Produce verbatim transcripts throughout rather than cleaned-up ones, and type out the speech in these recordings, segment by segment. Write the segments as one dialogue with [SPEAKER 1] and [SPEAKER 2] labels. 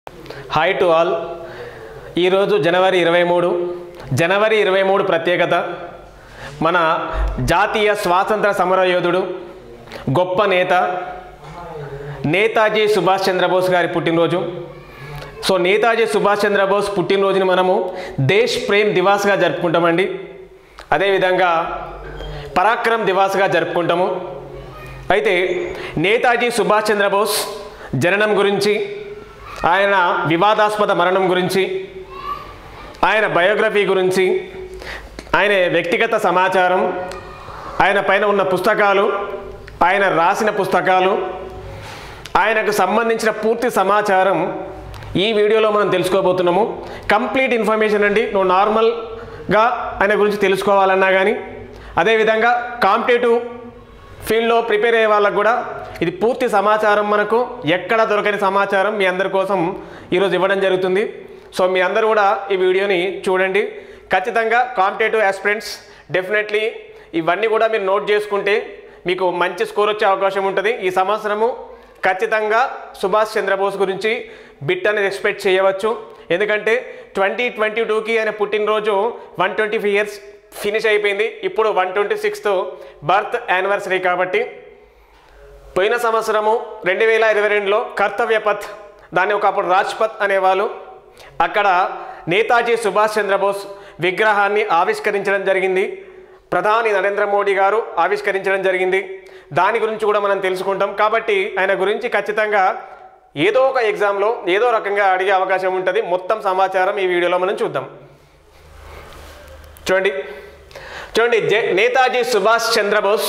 [SPEAKER 1] Hi to all. ఈరోజు జనవరి ఇరవై మూడు జనవరి ఇరవై మూడు ప్రత్యేకత మన జాతీయ స్వాతంత్ర సమరయోధుడు గొప్ప నేత నేతాజీ సుభాష్ చంద్రబోస్ గారి పుట్టినరోజు. సో నేతాజీ సుభాష్ చంద్రబోస్ పుట్టినరోజుని మనము దేశ్ ప్రేమ్ దివాస్గా జరుపుకుంటామండి. అదేవిధంగా పరాక్రమ్ దివాస్గా జరుపుకుంటాము. అయితే నేతాజీ సుభాష్ చంద్రబోస్ జననం గురించి, ఆయన వివాదాస్పద మరణం గురించి, ఆయన బయోగ్రఫీ గురించి, ఆయన వ్యక్తిగత సమాచారం, ఆయన పైన ఉన్న పుస్తకాలు, ఆయన రాసిన పుస్తకాలు, ఆయనకు సంబంధించిన పూర్తి సమాచారం ఈ వీడియోలో మనం తెలుసుకోబోతున్నాము. కంప్లీట్ ఇన్ఫర్మేషన్ అండి. నువ్వు నార్మల్గా ఆయన గురించి తెలుసుకోవాలన్నా కానీ, అదేవిధంగా కాంపిటేటివ్ ఫీల్డ్లో ప్రిపేర్ అయ్యే వాళ్ళకు కూడా ఇది పూర్తి సమాచారం, మనకు ఎక్కడ దొరకని సమాచారం మీ అందరి కోసం ఈరోజు ఇవ్వడం జరుగుతుంది. సో మీ అందరూ కూడా ఈ వీడియోని చూడండి. ఖచ్చితంగా కాంపిటేటివ్ ఆస్పిరెంట్స్ డెఫినెట్లీ ఇవన్నీ కూడా మీరు నోట్ చేసుకుంటే మీకు మంచి స్కోర్ వచ్చే అవకాశం ఉంటుంది. ఈ సంవత్సరము ఖచ్చితంగా సుభాష్ చంద్రబోస్ గురించి బిట్ అనేది ఎక్స్పెక్ట్ చేయవచ్చు. ఎందుకంటే ట్వంటీ ట్వంటీ టూకి ఆయన పుట్టినరోజు one twenty five years finish అయిపోయింది. ఇప్పుడు one twenty sixth birth anniversary కాబట్టి పోయిన సంవత్సరము రెండు వేల ఇరవై రెండులో కర్తవ్య పథ్, దాన్ని ఒకప్పుడు రాజ్పథ్ అనేవాళ్ళు, అక్కడ నేతాజీ సుభాష్ చంద్రబోస్ విగ్రహాన్ని ఆవిష్కరించడం జరిగింది. ప్రధాని నరేంద్ర మోడీ గారు ఆవిష్కరించడం జరిగింది. దాని గురించి కూడా మనం తెలుసుకుంటాం. కాబట్టి ఆయన గురించి ఖచ్చితంగా ఏదో ఒక ఎగ్జామ్లో ఏదో రకంగా అడిగే అవకాశం ఉంటుంది. మొత్తం సమాచారం ఈ వీడియోలో మనం చూద్దాం. చూడండి చూడండి నేతాజీ సుభాష్ చంద్రబోస్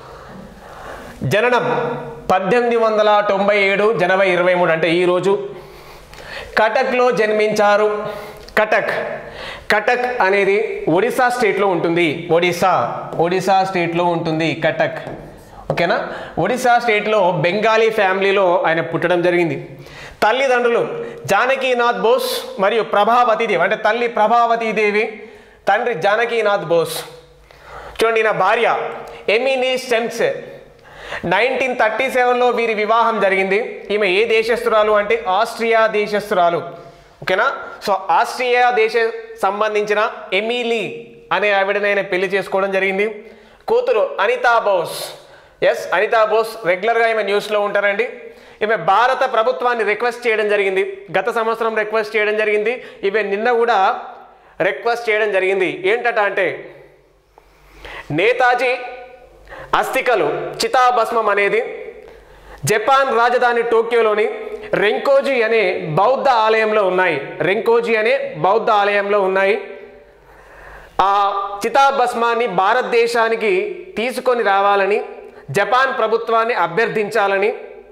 [SPEAKER 1] జననం పద్దెనిమిది వందల తొంభై ఏడు జనవరి ఇరవై మూడు అంటే ఈరోజు కటక్లో జన్మించారు. కటక్ కటక్ అనేది ఒడిశా స్టేట్లో ఉంటుంది. ఒడిశా ఒడిశా స్టేట్లో ఉంటుంది కటక్. ఓకేనా? ఒడిశా స్టేట్లో బెంగాలీ ఫ్యామిలీలో ఆయన పుట్టడం జరిగింది. తల్లిదండ్రులు జానకీనాథ్ బోస్ మరియు ప్రభావతీదేవి, అంటే తల్లి ప్రభావతీదేవి, తండ్రి జానకీనాథ్ బోస్. చూడండి, నా భార్య ఎమినీ స్టెమ్స్. నైన్టీన్ థర్టీ సెవెన్లో వీరి వివాహం జరిగింది. ఈమె ఏ దేశస్తురాలు అంటే ఆస్ట్రియా దేశస్తురాలు. ఓకేనా? సో ఆస్ట్రియా దేశ సంబంధించిన ఎమిలీ అనే ఆవిడని ఆయన పెళ్లి చేసుకోవడం జరిగింది. కూతురు అనితా బోస్. ఎస్, అనితా బోస్ రెగ్యులర్గా ఈమె న్యూస్లో ఉంటారండి. ఈమె భారత ప్రభుత్వాన్ని రిక్వెస్ట్ చేయడం జరిగింది. గత సంవత్సరం రిక్వెస్ట్ చేయడం జరిగింది. ఈమె నిన్న కూడా రిక్వెస్ట్ చేయడం జరిగింది. ఏంటట అంటే నేతాజీ అస్థికలు చితాభస్మం అనేది జపాన్ రాజధాని టోక్యోలోని రెంకోజీ అనే బౌద్ధ ఆలయంలో ఉన్నాయి. రెంకోజీ అనే బౌద్ధ ఆలయంలో ఉన్నాయి. ఆ చితాభస్మాన్ని భారతదేశానికి తీసుకొని రావాలని జపాన్ ప్రభుత్వాన్ని అభ్యర్థించాలని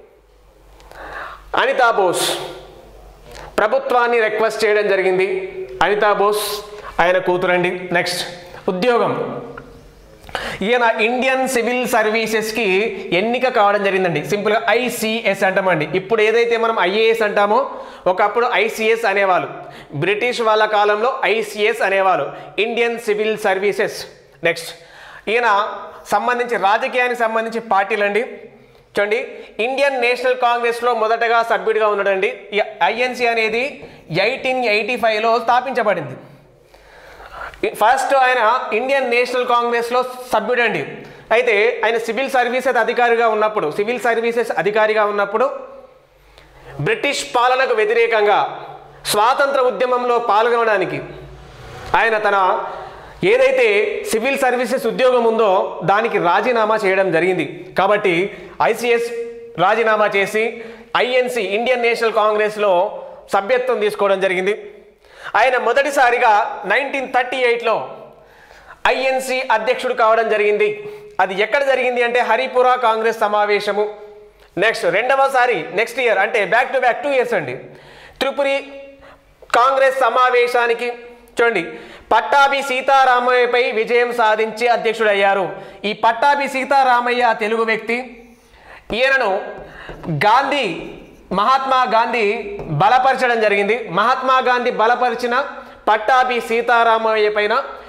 [SPEAKER 1] అనితా బోస్ ప్రభుత్వాన్ని రిక్వెస్ట్ చేయడం జరిగింది. అనితా బోస్ ఆయన కూతురండి. నెక్స్ట్, ఉద్యోగం. ఈయన ఇండియన్ సివిల్ సర్వీసెస్కి ఎన్నిక కావడం జరిగిందండి. సింపుల్గా ఐసిఎస్ అంటామండి. ఇప్పుడు ఏదైతే మనం ఐఏఎస్ అంటామో ఒకప్పుడు ఐసిఎస్ అనేవాళ్ళు. బ్రిటిష్ వాళ్ళ కాలంలో ఐసిఎస్ అనేవాళ్ళు, ఇండియన్ సివిల్ సర్వీసెస్. నెక్స్ట్, ఈయన సంబంధించి రాజకీయానికి సంబంధించి పార్టీలండి. చూడండి, ఇండియన్ నేషనల్ కాంగ్రెస్లో మొదటగా సభ్యుడిగా ఉన్నాడండి. ఈ ఐఎన్సి అనేది ఎయిటీన్ ఎయిటీ ఫైవ్లో స్థాపించబడింది. ఫస్ట్ ఆయన ఇండియన్ నేషనల్ కాంగ్రెస్లో సభ్యుడండి. అయితే ఆయన సివిల్ సర్వీసెస్ అధికారిగా ఉన్నప్పుడు సివిల్ సర్వీసెస్ అధికారిగా ఉన్నప్పుడు బ్రిటిష్ పాలనకు వ్యతిరేకంగా స్వాతంత్ర ఉద్యమంలో పాల్గొనడానికి ఆయన తన ఏదైతే సివిల్ సర్వీసెస్ ఉద్యోగం ఉందో దానికి రాజీనామా చేయడం జరిగింది. కాబట్టి ఐసిఎస్ రాజీనామా చేసి ఐఎన్సి ఇండియన్ నేషనల్ కాంగ్రెస్లో సభ్యత్వం తీసుకోవడం జరిగింది. ఆయన మొదటిసారిగా నైన్టీన్ థర్టీ ఎయిట్లో ఐఎన్సి అధ్యక్షుడు కావడం జరిగింది. అది ఎక్కడ జరిగింది అంటే హరిపురా కాంగ్రెస్ సమావేశము. నెక్స్ట్, రెండవసారి నెక్స్ట్ ఇయర్ అంటే back to back two years అండి త్రిపురి కాంగ్రెస్ సమావేశానికి చూడండి పట్టాభి సీతారామయ్యపై విజయం సాధించి అధ్యక్షుడయ్యారు. ఈ పట్టాభి సీతారామయ్య తెలుగు వ్యక్తి. ఈయనను గాంధీ మహాత్మా గాంధీ బలపరచడం జరిగింది. మహాత్మా గాంధీ బలపరిచిన పట్టాభి సీతారామయ్య పైన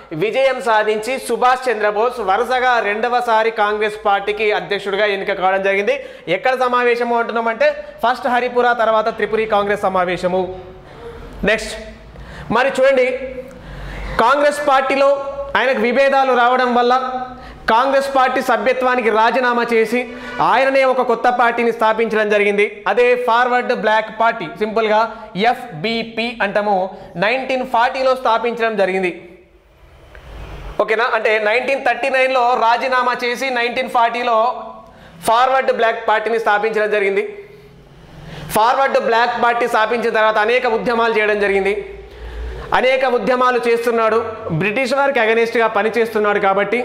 [SPEAKER 1] విజయం సాధించి సుభాష్ చంద్రబోస్ వరుసగా రెండవసారి కాంగ్రెస్ పార్టీకి అధ్యక్షుడిగా ఎన్నిక కావడం జరిగింది. ఎక్కడ సమావేశము అంటున్నామంటే ఫస్ట్ హరిపుర, తర్వాత త్రిపురి కాంగ్రెస్ సమావేశము. నెక్స్ట్ మరి చూడండి, కాంగ్రెస్ పార్టీలో ఆయనకు విభేదాలు రావడం వల్ల కాంగ్రెస్ పార్టీ సభ్యత్వానికి రాజీనామా చేసి ఆయననే ఒక కొత్త పార్టీని స్థాపించడం జరిగింది. అదే ఫార్వర్డ్ బ్లాక్ పార్టీ, సింపుల్గా ఎఫ్బిపి అంటాము. నైన్టీన్ ఫార్టీలో స్థాపించడం జరిగింది. ఓకేనా, అంటే నైన్టీన్ థర్టీ నైన్లో రాజీనామా చేసి నైన్టీన్ ఫార్టీలో ఫార్వర్డ్ బ్లాక్ పార్టీని స్థాపించడం జరిగింది. ఫార్వర్డ్ బ్లాక్ పార్టీ స్థాపించిన తర్వాత అనేక ఉద్యమాలు చేయడం జరిగింది. అనేక ఉద్యమాలు చేస్తున్నాడు, బ్రిటిష్ వారికి అగెనిస్ట్గా పనిచేస్తున్నాడు కాబట్టి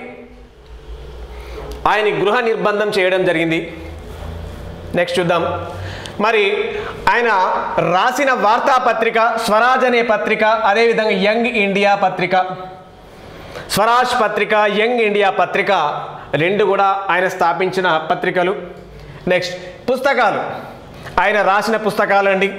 [SPEAKER 1] ఆయన గృహ నిర్బంధం చేయడం జరిగింది. నెక్స్ట్ చూద్దాం. మరి ఆయన రాసిన వార్తాపత్రిక స్వరాజ్ అనే పత్రిక, అదేవిధంగా యంగ్ ఇండియా పత్రిక, స్వరాజ్ పత్రిక, యంగ్ ఇండియా పత్రిక రెండు కూడా ఆయన స్థాపించిన పత్రికలు. నెక్స్ట్ పుస్తకాలు, ఆయన రాసిన పుస్తకాలండి.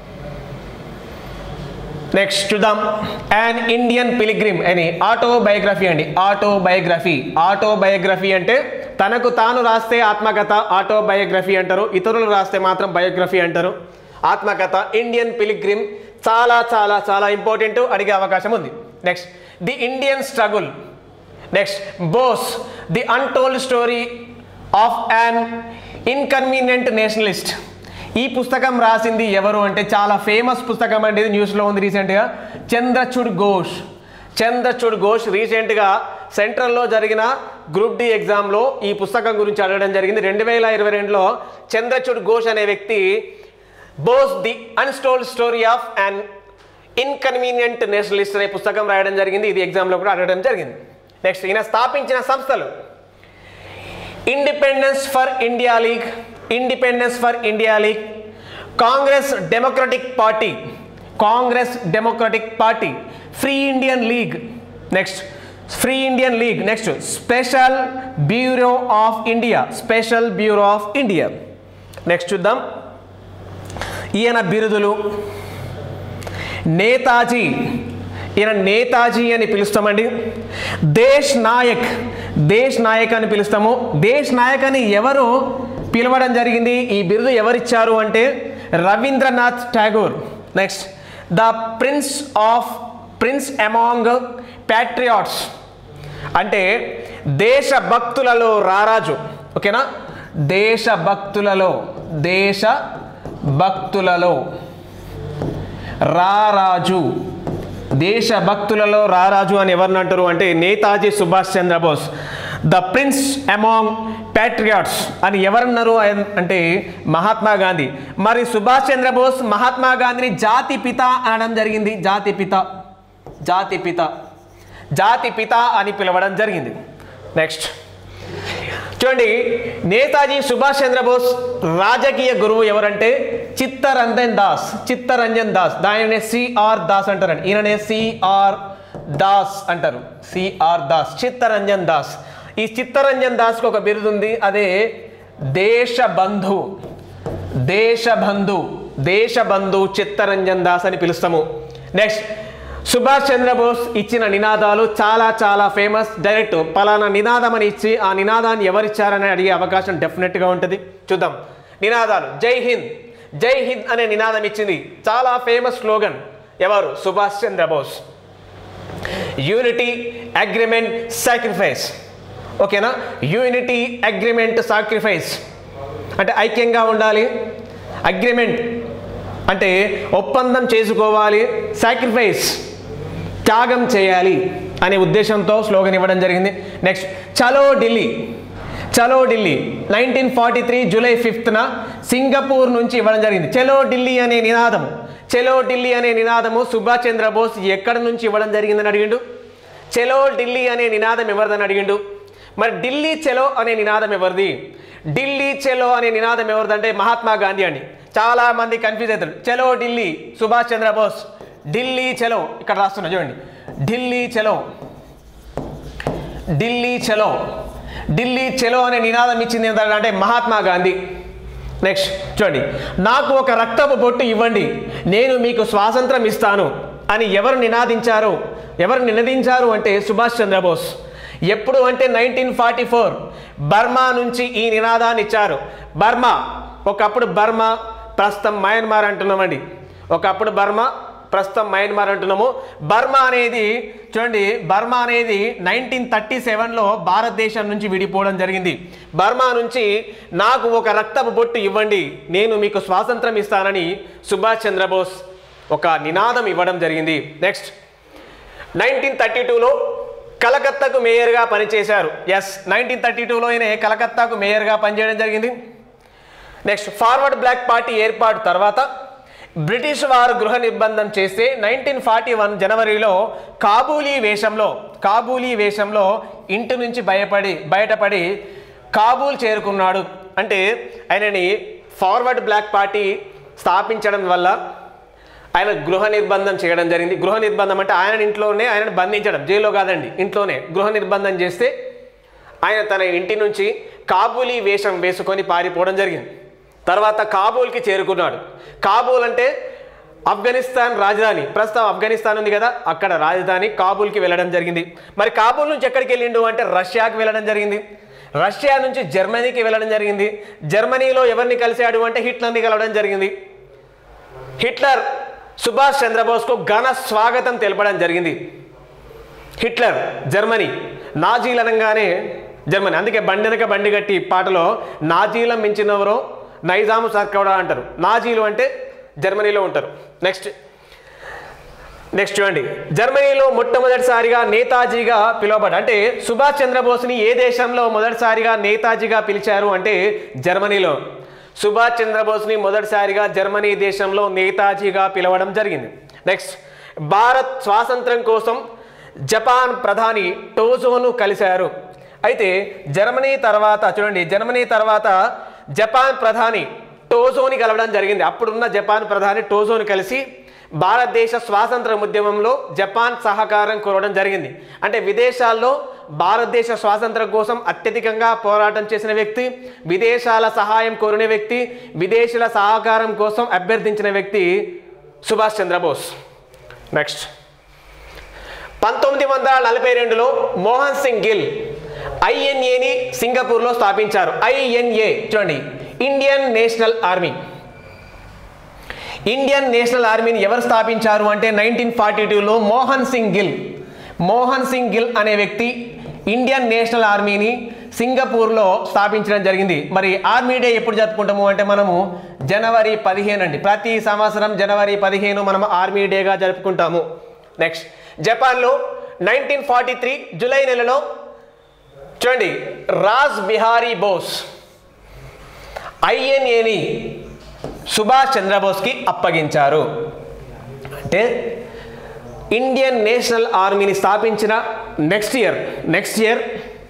[SPEAKER 1] నెక్స్ట్ చూద్దాం. యాన్ ఇండియన్ పిలిగ్రిమ్ అని ఆటోబయోగ్రఫీ అండి. ఆటోబయోగ్రఫీ ఆటోబయోగ్రఫీ అంటే తనకు తాను రాస్తే ఆత్మకథ ఆటోబయోగ్రఫీ అంటారు, ఇతరులు రాస్తే మాత్రం బయోగ్రఫీ అంటారు. ఆత్మకథ ఇండియన్ పిలిగ్రిమ్ చాలా చాలా చాలా ఇంపార్టెంట్, అడిగే అవకాశం ఉంది. Next the Indian struggle. Next Bose the untold story of an inconvenient nationalist. ఈ పుస్తకం రాసింది ఎవరు అంటే చాలా ఫేమస్ పుస్తకం అండి, ఇది న్యూస్లో ఉంది రీసెంట్గా. చంద్రచూడ్ ఘోష్. చంద్రచూడ్ ఘోష్ రీసెంట్గా సెంట్రల్లో జరిగిన గ్రూప్ డి ఎగ్జామ్లో ఈ పుస్తకం గురించి అడగడం జరిగింది. రెండు వేల ఇరవై రెండులో చంద్రచూడ్ ఘోష్ అనే వ్యక్తి Bose the untold story of an inconvenient nationalist అనే పుస్తకం రాయడం జరిగింది. ఇది ఎగ్జామ్లో కూడా అడగడం జరిగింది. నెక్స్ట్ ఈయన స్థాపించిన సంస్థలు independence for India league, independence for India league, Congress democratic party, Congress democratic party, free Indian league. Next free Indian league. Next special bureau of India, special bureau of India. Next చూద్దాం. ఈయన బిరుదులు నేతాజీ, ఈయన నేతాజీ అని పిలుస్తామండి. దేశ్ నాయక్, దేశ్ నాయక్ అని పిలుస్తాము. దేశ్ నాయక్ అని ఎవరు పిలవడం జరిగింది, ఈ బిరుదు ఎవరిచ్చారు అంటే Rabindranath Tagore. Next the prince of prince among patriots అంటే దేశభక్తులలో రారాజు. ఓకేనా, దేశభక్తులలో, దేశభక్తులలో రారాజు, దేశభక్తులలో రారాజు అని ఎవరిని అంటారు అంటే Netaji Subhash Chandrabose. The prince among patriots అని ఎవరన్నారు అంటే మహాత్మా గాంధీ. మరి సుభాష్ చంద్రబోస్ మహాత్మా గాంధీని జాతి పిత అనడం జరిగింది. జాతి పిత, జాతి పిత, జాతి పిత అని పిలవడం జరిగింది. నెక్స్ట్ చూడండి, నేతాజీ సుభాష్ చంద్రబోస్ రాజకీయ గురువు ఎవరంటే చిత్తరంజన్ దాస్. చిత్తరంజన్ దాస్, దానినే సిఆర్ దాస్ అంటారండి. ఈయననే సిఆర్ దాస్ అంటారు, సిఆర్ దాస్, చిత్తరంజన్ దాస్. ఈ చిత్తరంజన్ దాస్కి ఒక బిరుదు ఉంది, అదే దేశబంధు. దేశబంధు, దేశబంధు చిత్తరంజన్ దాస్ అని పిలుస్తాము. నెక్స్ట్ సుభాష్ చంద్రబోస్ ఇచ్చిన నినాదాలు చాలా చాలా ఫేమస్. డైరెక్ట్ పలానా నినాదం అని ఇచ్చి ఆ నినాదాన్ని ఎవరిచ్చారని అడిగే అవకాశం డెఫినెట్గా ఉంటుంది. చూద్దాం నినాదాలు. జై హింద్, జై హింద్ అనే నినాదం ఇచ్చింది, చాలా ఫేమస్ స్లోగన్. ఎవరు? Subhash Chandrabose. Unity agreement sacrifice. ఓకేనా, యూనిటీ అగ్రిమెంట్ సాక్రిఫైస్ అంటే ఐక్యంగా ఉండాలి, అగ్రిమెంట్ అంటే ఒప్పందం చేసుకోవాలి, సాక్రిఫైస్ త్యాగం చేయాలి అనే ఉద్దేశంతో స్లోగన్ ఇవ్వడం జరిగింది. నెక్స్ట్ చలో ఢిల్లీ. చలో Delhi nineteen forty three July ఫిఫ్త్న సింగపూర్ నుంచి ఇవ్వడం జరిగింది. చలో ఢిల్లీ అనే నినాదము, చలో ఢిల్లీ అనే నినాదము సుభాష్ చంద్రబోస్ ఎక్కడి నుంచి ఇవ్వడం జరిగిందని అడిగిండు. చలో ఢిల్లీ అనే నినాదం ఎవరిదని అడిగిండు. మరి ఢిల్లీ చలో అనే నినాదం ఎవరిది? ఢిల్లీ చలో అనే నినాదం ఎవరిదంటే మహాత్మా గాంధీ అండి. చాలా మంది కన్ఫ్యూజ్ అవుతారు. చలో ఢిల్లీ సుభాష్ చంద్రబోస్, ఢిల్లీ చలో ఇక్కడ రాస్తున్నా చూడండి. ఢిల్లీ చలో, ఢిల్లీ చలో, ఢిల్లీ చలో అనే నినాదం ఇచ్చింది ఏంటంటే మహాత్మా గాంధీ. నెక్స్ట్ చూడండి, నాకు ఒక రక్తపు బొట్టు ఇవ్వండి, నేను మీకు స్వాతంత్రం ఇస్తాను అని ఎవరు నినాదించారు ఎవరు నినదించారు అంటే సుభాష్ చంద్రబోస్. ఎప్పుడు అంటే నైన్టీన్ ఫార్టీ ఫోర్ బర్మా నుంచి ఈ నినాదాన్ని ఇచ్చారు. బర్మా ఒకప్పుడు బర్మా ప్రస్తుతం మయన్మార్ అంటున్నామండి. ఒకప్పుడు బర్మా ప్రస్తుతం మయన్మార్ అంటున్నాము. బర్మా అనేది చూడండి, బర్మా అనేది నైన్టీన్ థర్టీ సెవెన్లో భారతదేశం నుంచి విడిపోవడం జరిగింది. బర్మా నుంచి నాకు ఒక రక్తపు బొట్టు ఇవ్వండి, నేను మీకు స్వాతంత్రం ఇస్తానని సుభాష్ చంద్రబోస్ ఒక నినాదం ఇవ్వడం జరిగింది. నెక్స్ట్ నైన్టీన్ థర్టీ టూలో కలకత్తాకు మేయర్గా పనిచేశారు. ఎస్, నైన్టీన్ థర్టీ టూలో ఈయన కలకత్తాకు మేయర్గా పనిచేయడం జరిగింది. నెక్స్ట్ ఫార్వర్డ్ బ్లాక్ పార్టీ ఏర్పాటు తర్వాత బ్రిటిష్ వారు గృహ నిర్బంధం చేస్తే నైన్టీన్ ఫార్టీ వన్ జనవరిలో కాబూలీ వేషంలో కాబూలీ వేషంలో ఇంటి నుంచి భయపడి బయటపడి కాబూల్ చేరుకున్నాడు. అంటే ఆయనని ఫార్వర్డ్ బ్లాక్ పార్టీ స్థాపించడం వల్ల ఆయన గృహ నిర్బంధం చేయడం జరిగింది. గృహ నిర్బంధం అంటే ఆయన ఇంట్లోనే ఆయనను బంధించడం, జైల్లో కాదండి, ఇంట్లోనే గృహ నిర్బంధం చేస్తే ఆయన తన ఇంటి నుంచి కాబూలీ వేషం వేసుకొని పారిపోవడం జరిగింది. తర్వాత కాబూల్కి చేరుకున్నాడు. కాబూల్ అంటే ఆఫ్ఘనిస్తాన్ రాజధాని, ప్రస్తుతం ఆఫ్ఘనిస్తాన్ ఉంది కదా, అక్కడ రాజధాని కాబూల్కి వెళ్ళడం జరిగింది. మరి కాబూల్ నుంచి ఎక్కడికి వెళ్ళిండు అంటే రష్యాకి వెళ్ళడం జరిగింది. రష్యా నుంచి జర్మనీకి వెళ్ళడం జరిగింది. జర్మనీలో ఎవరిని కలిశాడు అంటే హిట్లర్ని కలవడం జరిగింది. హిట్లర్ సుభాష్ చంద్రబోస్కు ఘన స్వాగతం తెలపడం జరిగింది. హిట్లర్ జర్మనీ, నాజీలు అనగానే జర్మనీ, అందుకే బండినక బండి గట్టి పాటలో నాజీలం మించినవరో నైజాము సర్కౌడా అంటారు. నాజీలు అంటే జర్మనీలో ఉంటారు. నెక్స్ట్ నెక్స్ట్ చూడండి, జర్మనీలో మొట్టమొదటిసారిగా నేతాజీగా పిలువబడ్డ అంటే సుభాష్ చంద్రబోస్ని ఏ దేశంలో మొదటిసారిగా నేతాజీగా పిలిచారు అంటే జర్మనీలో. సుభాష్ చంద్రబోస్ని మొదటిసారిగా జర్మనీ దేశంలో నేతాజీగా పిలవడం జరిగింది. నెక్స్ట్ భారత్ స్వాతంత్రం కోసం జపాన్ ప్రధాని టోజోను కలిశారు. అయితే జర్మనీ తర్వాత చూడండి, జర్మనీ తర్వాత జపాన్ ప్రధాని టోజోని కలవడం జరిగింది. అప్పుడున్న జపాన్ ప్రధాని టోజోని కలిసి భారతదేశ స్వాతంత్ర ఉద్యమంలో జపాన్ సహకారం కోరడం జరిగింది. అంటే విదేశాల్లో భారతదేశ స్వాతంత్రం కోసం అత్యధికంగా పోరాటం చేసిన వ్యక్తి, విదేశాల సహాయం కోరిన వ్యక్తి, విదేశీయుల సహకారం కోసం అభ్యర్థించిన వ్యక్తి సుభాష్ చంద్రబోస్. నెక్స్ట్ పంతొమ్మిది వందల నలభై రెండులో మోహన్ సింగ్ గిల్ ఐఎన్ఏని సింగపూర్లో స్థాపించారు. ఐఎన్ఏ చూడండి, Indian National Army. Indian National ఆర్మీని ఎవరు స్థాపించారు అంటే నైన్టీన్ ఫార్టీ టూలో మోహన్ సింగ్ గిల్. మోహన్ సింగ్ గిల్ అనే వ్యక్తి ఇండియన్ నేషనల్ ఆర్మీని సింగపూర్లో స్థాపించడం జరిగింది. మరి ఆర్మీ డే ఎప్పుడు జరుపుకుంటాము అంటే మనము జనవరి పదిహేను అండి. ప్రతి సంవత్సరం జనవరి పదిహేను మనం ఆర్మీ డేగా జరుపుకుంటాము. నెక్స్ట్ జపాన్లో నైన్టీన్ ఫార్టీ త్రీ జూలై నెలలో చూడండి రాజ్ బిహారీ బోస్ ఐఎన్ఏని సుభాష్ చంద్రబోస్కి అప్పగించారు. అంటే ఇండియన్ నేషనల్ ఆర్మీని స్థాపించిన నెక్స్ట్ ఇయర్ నెక్స్ట్ ఇయర్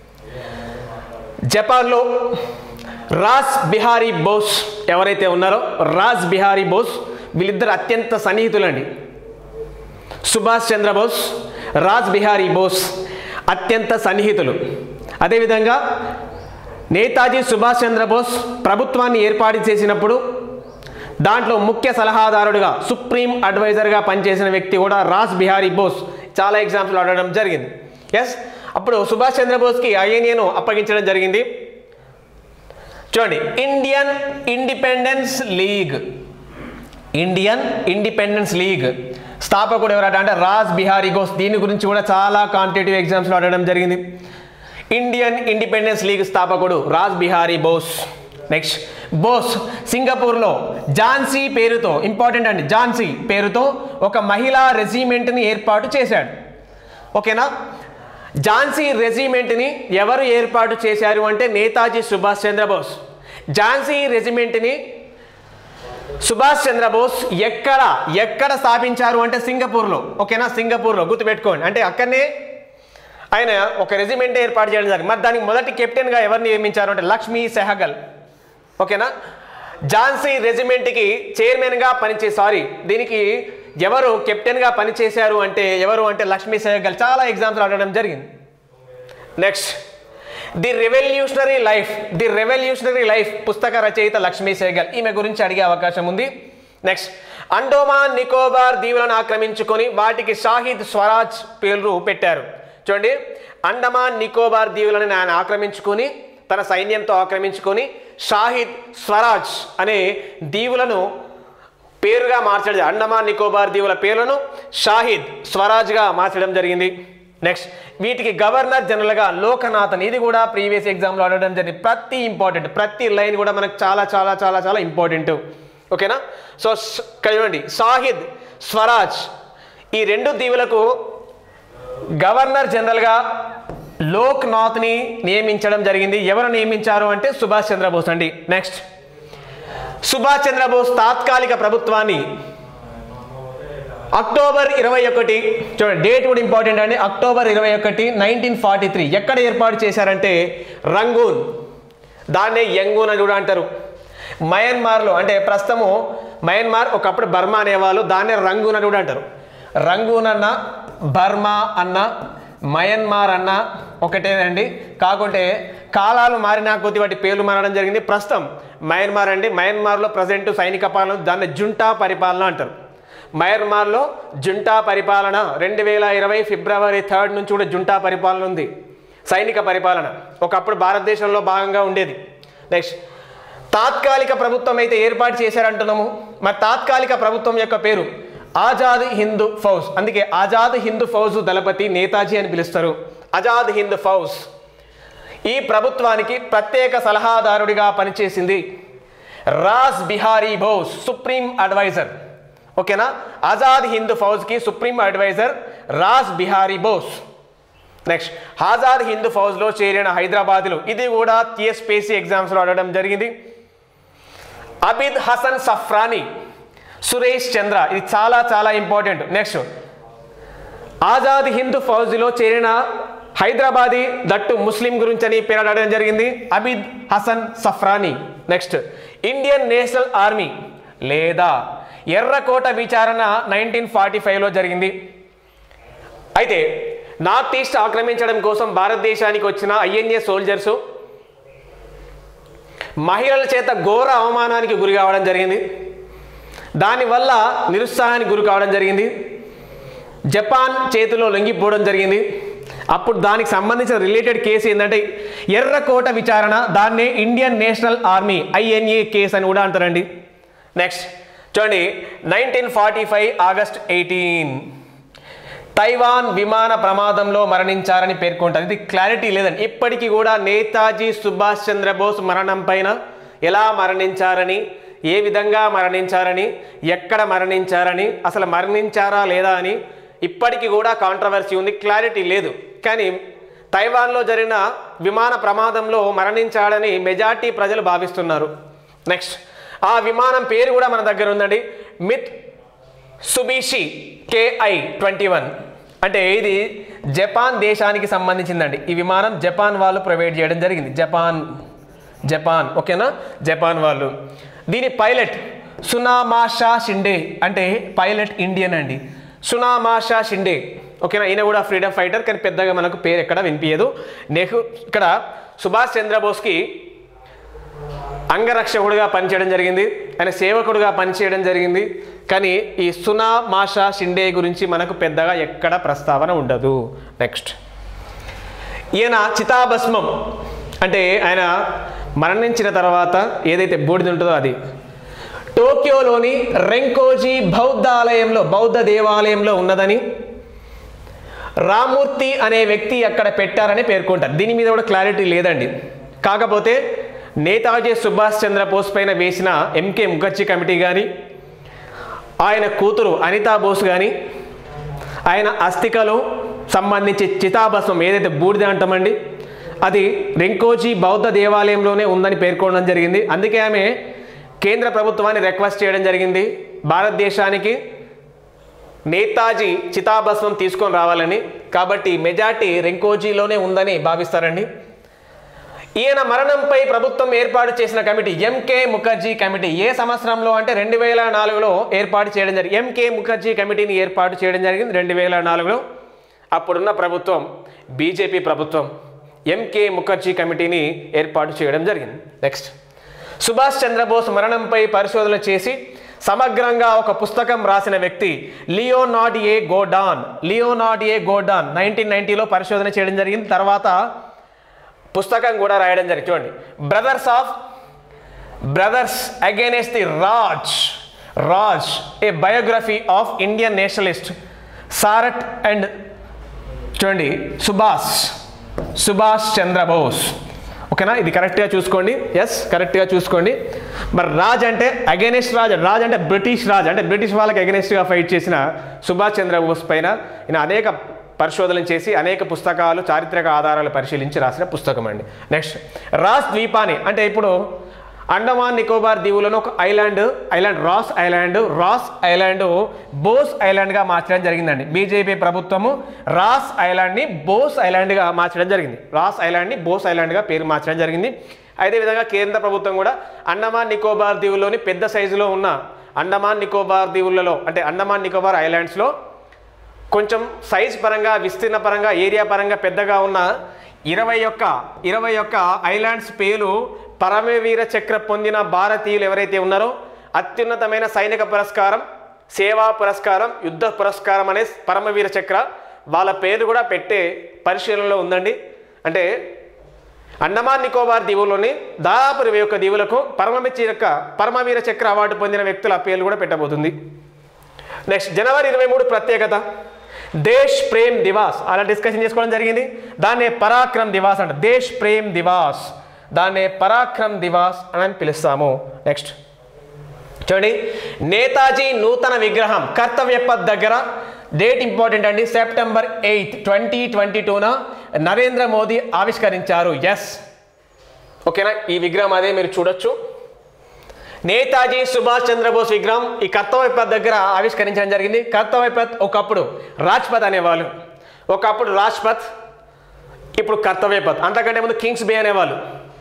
[SPEAKER 1] జపాన్లో రాజ్ బిహారీ బోస్ ఎవరైతే ఉన్నారో రాజ్ బిహారీ బోస్ వీళ్ళిద్దరు అత్యంత సన్నిహితులండి. సుభాష్ చంద్రబోస్, రాజ్ బిహారీ బోస్ అత్యంత సన్నిహితులు. అదేవిధంగా నేతాజీ సుభాష్ చంద్రబోస్ ప్రభుత్వాన్ని ఏర్పాటు చేసినప్పుడు దాంట్లో ముఖ్య సలహాదారుడిగా సుప్రీం అడ్వైజర్గా పనిచేసిన వ్యక్తి కూడా రాజ్ బిహారీ బోస్. చాలా ఎగ్జాంపుల్ అడగడం జరిగింది. ఎస్, అప్పుడు సుభాష్ చంద్రబోస్కి ఐఎన్ఏను అప్పగించడం జరిగింది. చూడండి Indian Independence League Indian Independence League స్థాపకుడు ఎవరట అంటే రాజ్ బిహారీ బోస్. దీని గురించి కూడా చాలా కాంపిటేటివ్ ఎగ్జామ్స్లో అడగడం జరిగింది. ఇండియన్ ఇండిపెండెన్స్ లీగ్ స్థాపకుడు రాజ్ బిహారీ బోస్. నెక్స్ట్ బోస్ సింగపూర్లో ఝాన్సీ పేరుతో, ఇంపార్టెంట్ అండి, ఝాన్సీ పేరుతో ఒక మహిళా రెజిమెంట్ని ఏర్పాటు చేశాడు. ఓకేనా, ఝాన్సీ రెజిమెంట్ని ఎవరు ఏర్పాటు చేశారు అంటే నేతాజీ సుభాష్ చంద్రబోస్. ఝాన్సీ రెజిమెంట్ని సుభాష్ చంద్రబోస్ ఎక్కడ ఎక్కడ స్థాపించారు అంటే సింగపూర్లో. ఓకేనా, సింగపూర్లో గుర్తుపెట్టుకోండి. అంటే అక్కడనే ఆయన ఒక రెజిమెంట్ ఏర్పాటు చేయడం జరిగింది. మరి దానికి మొదటి కెప్టెన్గా ఎవరిని నియమించారు అంటే లక్ష్మీ సెహగల్. ఓకేనా, ఝాన్సీ రెజిమెంట్కి చైర్మన్గా పనిచే సారీ దీనికి ఎవరు కెప్టెన్గా పనిచేశారు అంటే ఎవరు అంటే లక్ష్మీ సెహగల్. చాలా ఎగ్జామ్స్లో అడగడం జరిగింది. Next the revolutionary life the revolutionary life పుస్తక రచయిత లక్ష్మీ సెహగల్. ఈమె గురించి అడిగే అవకాశం ఉంది. నెక్స్ట్ అండమాన్ నికోబార్ దీవులను ఆక్రమించుకొని వాటికి షాహిద్ స్వరాజ్ పేర్లు పెట్టారు. చూడండి, అండమాన్ నికోబార్ దీవులను ఆయన ఆక్రమించుకొని తన సైన్యంతో ఆక్రమించుకొని షాహిద్ స్వరాజ్ అనే దీవులను పేరుగా మార్చడం, అండమాన్ నికోబార్ దీవుల పేర్లను షాహిద్ స్వరాజ్గా మార్చడం జరిగింది. నెక్స్ట్, వీటికి గవర్నర్ జనరల్గా లోకనాథన్. ఇది కూడా ప్రీవియస్ ఎగ్జామ్లో అడగడం జరిగింది. ప్రతి ఇంపార్టెంట్, ప్రతి లైన్ కూడా మనకు చాలా చాలా చాలా చాలా ఇంపార్టెంట్. ఓకేనా? సో చూడండి, షాహిద్ స్వరాజ్ ఈ రెండు దీవులకు గవర్నర్ జనరల్గా లోక్నాథ్ని నియమించడం జరిగింది. ఎవరు నియమించారు అంటే సుభాష్ చంద్రబోస్ అండి. నెక్స్ట్, సుభాష్ చంద్రబోస్ తాత్కాలిక ప్రభుత్వాన్ని అక్టోబర్ ఇరవై ఒకటి చూడండి, డేట్ కూడా ఇంపార్టెంట్ అండి. అక్టోబర్ ఇరవై ఒకటి నైన్టీన్ ఫార్టీ త్రీ ఎక్కడ ఏర్పాటు చేశారంటే రంగూన్, దాన్నే యంగూన్ అని కూడా అంటారు. మయన్మార్లో, అంటే ప్రస్తుతము మయన్మార్ ఒకప్పుడు బర్మా అనేవాళ్ళు, దాన్నే రంగూన్ అని కూడా అంటారు. రంగూన్ అన్న, బర్మా అన్న, మయన్మార్ అన్న ఒకటేనండి. కాకుంటే కాలాలు మారినా కొద్ది వాటి పేర్లు మారడం జరిగింది. ప్రస్తుతం మయన్మార్ అండి. మయన్మార్లో ప్రజెంట్ సైనిక పాలన, దాన్ని జుంటా పరిపాలన అంటారు. మయన్మార్లో జుంటా పరిపాలన రెండు వేల ఇరవై ఫిబ్రవరి థర్డ్ నుంచి కూడా జుంటా పరిపాలన ఉంది, సైనిక పరిపాలన. ఒకప్పుడు భారతదేశంలో భాగంగా ఉండేది. నెక్స్ట్, తాత్కాలిక ప్రభుత్వం అయితే ఏర్పాటు చేశారంటున్నాము. మరి తాత్కాలిక ప్రభుత్వం యొక్క పేరు ఆజాద్ హింద్ ఫౌజ్. అందుకే ఆజాద్ హింద్ ఫౌజ్ దళపతి నేతాజీ అని పిలుస్తారు. ఆజాద్ హింద్ ఫౌజ్ ఈ ప్రభుత్వానికి ప్రత్యేక సలహాదారుడిగా పనిచేసింది రాస్ బిహారీ బోస్, సుప్రీం అడ్వైజర్. ఓకేనా? ఆజాద్ హింద్ ఫౌజ్కి supreme adviser Ras Bihari Bose. Next, Azad Hind ఫౌజ్లో చేరిన హైదరాబాద్లో, ఇది కూడా టీఎస్పీఎస్సీ ఎగ్జామ్స్లో అడగడం జరిగింది. అబిద్ హసన్ సఫ్రానీ, సురేష్ చంద్ర, ఇది చాలా చాలా ఇంపార్టెంట్. నెక్స్ట్, ఆజాద్ హింద్ ఫౌజ్లో చేరిన హైదరాబాదీ దట్టు ముస్లిం గురించి అని పేరు అడగడం జరిగింది, Abid Hasan Safrani. Next, Indian National Army లేదా ఎర్రకోట విచారణ నైన్టీన్ ఫార్టీ ఫైవ్లో జరిగింది. అయితే నార్త్ ఈస్ట్ ఆక్రమించడం కోసం భారతదేశానికి వచ్చిన ఐఎన్ఏ సోల్జర్స్ మహిళల చేత ఘోర అవమానానికి గురి కావడం జరిగింది. దానివల్ల నిరుత్సాహానికి గురి కావడం జరిగింది. జపాన్ చేతిలో లొంగిపోవడం జరిగింది. అప్పుడు దానికి సంబంధించిన రిలేటెడ్ కేసు ఏంటంటే ఎర్రకోట విచారణ, దాన్నే Indian National Army INA case అని కూడా అంటారండి. నెక్స్ట్ చూడండి, nineteen forty five August eighteen Taiwan విమాన ప్రమాదంలో మరణించారని పేర్కొంటారు. ఇది క్లారిటీ లేదండి. ఇప్పటికీ కూడా నేతాజీ సుభాష్ చంద్రబోస్ మరణం పైన ఎలా మరణించారని, ఏ విధంగా మరణించారని, ఎక్కడ మరణించారని, అసలు మరణించారా లేదా అని ఇప్పటికీ కూడా కాంట్రవర్సీ ఉంది, క్లారిటీ లేదు. కానీ తైవాన్లో జరిగిన విమాన ప్రమాదంలో మరణించాడని మెజార్టీ ప్రజలు భావిస్తున్నారు. నెక్స్ట్, ఆ విమానం పేరు కూడా మన దగ్గర ఉందండి, Mitsubishi KI twenty one. అంటే ఇది జపాన్ దేశానికి సంబంధించిందండి. ఈ విమానం జపాన్ వాళ్ళు ప్రొవైడ్ చేయడం జరిగింది. జపాన్ జపాన్ ఓకేనా, జపాన్ వాళ్ళు. దీని పైలట్ సునామాషా షిండే, అంటే పైలట్ ఇండియన్ అండి, సునామాషా షిండే. ఓకేనా, ఈయన కూడా ఫ్రీడమ్ ఫైటర్, కానీ పెద్దగా మనకు పేరు ఎక్కడ వినిపించదు. నెహ్రూ ఇక్కడ సుభాష్ చంద్రబోస్కి అంగరక్షకుడుగా పనిచేయడం జరిగింది, ఆయన సేవకుడుగా పనిచేయడం జరిగింది. కానీ ఈ సునామాషా షిండే గురించి మనకు పెద్దగా ఎక్కడ ప్రస్తావన ఉండదు. నెక్స్ట్, ఈయన చితాభస్మం, అంటే ఆయన మరణించిన తర్వాత ఏదైతే బూడిద ఉంటుందో అది టోక్యోలోని రెంకోజీ బౌద్ధ ఆలయంలో, బౌద్ధ దేవాలయంలో ఉన్నదని రామూర్తి అనే వ్యక్తి అక్కడ పెట్టారని పేర్కొంటారు. దీని మీద కూడా క్లారిటీ లేదండి. కాకపోతే నేతాజీ సుభాష్ చంద్రబోస్ పైన వేసిన ఎంకే ముఖర్జీ కమిటీ కానీ, ఆయన కూతురు అనితా బోస్ కానీ, ఆయన అస్థికలో సంబంధించి చితాభస్మం ఏదైతే బూడిద అంటామండి, అది రెంకోజీ బౌద్ధ దేవాలయంలోనే ఉందని పేర్కొనడం జరిగింది. అందుకే ఆమె కేంద్ర ప్రభుత్వాన్ని రిక్వెస్ట్ చేయడం జరిగింది, భారతదేశానికి నేతాజీ చితాభస్మం తీసుకొని రావాలని. కాబట్టి మెజార్టీ రెంకోజీలోనే ఉందని భావిస్తారండి. ఈయన మరణంపై ప్రభుత్వం ఏర్పాటు చేసిన కమిటీ ఎంకే ముఖర్జీ కమిటీ ఏ సంవత్సరంలో అంటే రెండు వేల నాలుగులో ఏర్పాటు చేయడం జరిగింది. ఎంకే ముఖర్జీ కమిటీని ఏర్పాటు చేయడం జరిగింది రెండు వేల నాలుగులో. అప్పుడున్న ప్రభుత్వం బీజేపీ ప్రభుత్వం ఎంకే ముఖర్జీ కమిటీని ఏర్పాటు చేయడం జరిగింది. నెక్స్ట్, సుభాష్ చంద్రబోస్ మరణంపై పరిశోధన చేసి సమగ్రంగా ఒక పుస్తకం రాసిన వ్యక్తి Leonard A Gordon. Leonard A Gordon nineteen నైన్టీలో పరిశోధన చేయడం జరిగింది. తర్వాత పుస్తకం కూడా రాయడం జరిగింది. చూడండి, brothers of brothers against the Raj Raj a biography of Indian nationalist Sarat and చూడండి సుభాష్ సుభాష్ చంద్రబోస్. ఓకేనా, ఇది కరెక్ట్గా చూసుకోండి. ఎస్, కరెక్ట్గా చూసుకోండి. మరి రాజ్ అంటే అగైనెస్ట్ రాజ్, రాజ్ అంటే బ్రిటిష్ రాజ్, అంటే బ్రిటిష్ వాళ్ళకి అగైనెస్ట్గా ఫైట్ చేసిన సుభాష్ చంద్రబోస్ పైన ఈయన అనేక పరిశోధనలు చేసి అనేక పుస్తకాలు చారిత్రక ఆధారాలు పరిశీలించి రాసిన పుస్తకం అండి. నెక్స్ట్, రాస్ ద్వీపాన్ని అంటే ఇప్పుడు అండమాన్ నికోబార్ దీవులను ఒక island island Ross island Ross island Bose ఐలాండ్గా మార్చడం జరిగిందండి. బీజేపీ ప్రభుత్వము రాస్ ఐలాండ్ని బోస్ ఐలాండ్గా మార్చడం జరిగింది. రాస్ ఐలాండ్ని బోస్ ఐలాండ్గా పేరు మార్చడం జరిగింది. అదేవిధంగా కేంద్ర ప్రభుత్వం కూడా అండమాన్ నికోబార్ దీవుల్లోని పెద్ద సైజులో ఉన్న అండమాన్ నికోబార్ దీవులలో అంటే అండమాన్ నికోబార్ ఐలాండ్స్లో కొంచెం సైజ్ పరంగా విస్తీర్ణ పరంగా ఏరియా పరంగా పెద్దగా ఉన్న ఇరవై ఒక్క ఇరవై ఒక్క ఐలాండ్స్ పేరు పరమవీర చక్ర పొందిన భారతీయులు ఎవరైతే ఉన్నారో అత్యున్నతమైన సైనిక పురస్కారం, సేవా పురస్కారం, యుద్ధ పురస్కారం అనే పరమవీర చక్ర వాళ్ళ పేరు కూడా పెట్టే పరిశీలనలో ఉందండి. అంటే అండమాన్ నికోబార్ దీవుల్లోని దాదాపు ఇరవై ఒక్క దీవులకు పరమవీర చక్ర పరమవీర చక్ర అవార్డు పొందిన వ్యక్తుల పేర్లు కూడా పెట్టబోతుంది. నెక్స్ట్, జనవరి ఇరవై మూడు ప్రత్యేకత దేశ్ ప్రేమ్ దివాస్ అలా డిస్కషన్ చేసుకోవడం జరిగింది. దాన్నే పరాక్రమ్ దివాస్ అంట. దేశ్ ప్రేమ్ దివాస్, దాన్నే పరాక్రమ్ దివాస్ అని పిలుస్తాము. నెక్స్ట్ చూడండి, నేతాజీ నూతన విగ్రహం కర్తవ్య పథ్ దగ్గర డేట్ ఇంపార్టెంట్ అండి. సెప్టెంబర్ ఎయిత్ ట్వంటీ ట్వంటీ టూన నరేంద్ర మోదీ ఆవిష్కరించారు. ఎస్, ఓకేనా, ఈ విగ్రహం అదే మీరు చూడొచ్చు. నేతాజీ సుభాష్ చంద్రబోస్ విగ్రహం ఈ కర్తవ్య పథ్ దగ్గర ఆవిష్కరించడం జరిగింది. కర్తవ్య పథ్ ఒకప్పుడు రాజ్పథ్ అనేవాళ్ళు, ఒకప్పుడు రాజ్పథ్, ఇప్పుడు కర్తవ్య పథ్. అంతకంటే ముందు కింగ్స్ బే అనేవాళ్ళు.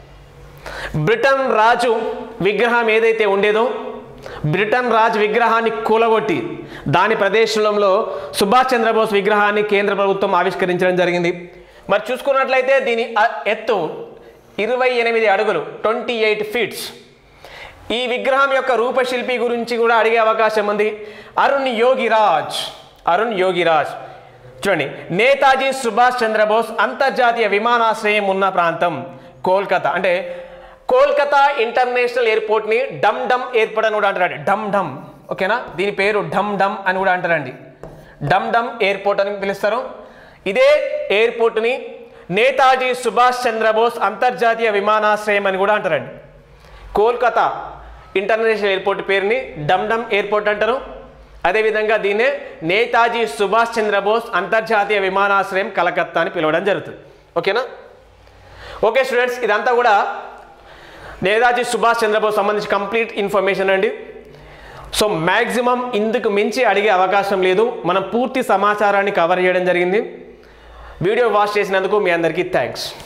[SPEAKER 1] బ్రిటన్ రాజు విగ్రహం ఏదైతే ఉండేదో బ్రిటన్ రాజు విగ్రహాన్ని కూలగొట్టి దాని ప్రదేశంలో సుభాష్ చంద్రబోస్ విగ్రహాన్ని కేంద్ర ప్రభుత్వం ఆవిష్కరించడం జరిగింది. మరి చూసుకున్నట్లయితే దీని ఎత్తు ఇరవై ఎనిమిది అడుగులు ట్వంటీ ఎయిట్ ఫీట్స్. ఈ విగ్రహం యొక్క రూపశిల్పి గురించి కూడా అడిగే అవకాశం ఉంది. అరుణ్ యోగిరాజ్ అరుణ్ యోగిరాజ్ చూడండి, నేతాజీ సుభాష్ చంద్రబోస్ అంతర్జాతీయ విమానాశ్రయం ఉన్న ప్రాంతం కోల్కతా. అంటే కోల్కతా ఇంటర్నేషనల్ ఎయిర్పోర్ట్ని డమ్ డమ్ ఎయిర్పోర్ట్ అని కూడా అంటారండి. డమ్ డమ్, ఓకేనా, దీని పేరు డమ్ డమ్ అని కూడా అంటారండి. డమ్ డమ్ ఎయిర్పోర్ట్ అని పిలుస్తారు. ఇదే ఎయిర్పోర్ట్ని నేతాజీ సుభాష్ చంద్రబోస్ అంతర్జాతీయ విమానాశ్రయం అని కూడా అంటారండి. కోల్కతా ఇంటర్నేషనల్ ఎయిర్పోర్ట్ పేరుని డమ్ డమ్ ఎయిర్పోర్ట్ అంటారు. అదేవిధంగా దీన్నే నేతాజీ సుభాష్ చంద్రబోస్ అంతర్జాతీయ విమానాశ్రయం కలకత్తా అని పిలవడం జరుగుతుంది. ఓకేనా, ఓకే స్టూడెంట్స్, ఇదంతా కూడా నేతాజీ సుభాష్ చంద్రబోస్ సంబంధించి కంప్లీట్ ఇన్ఫర్మేషన్ అండి. సో మ్యాక్సిమం ఇందుకు మించి అడిగే అవకాశం లేదు. మనం పూర్తి సమాచారాన్ని కవర్ చేయడం జరిగింది. వీడియో వాచ్ చేసినందుకు మీ అందరికీ థ్యాంక్స్.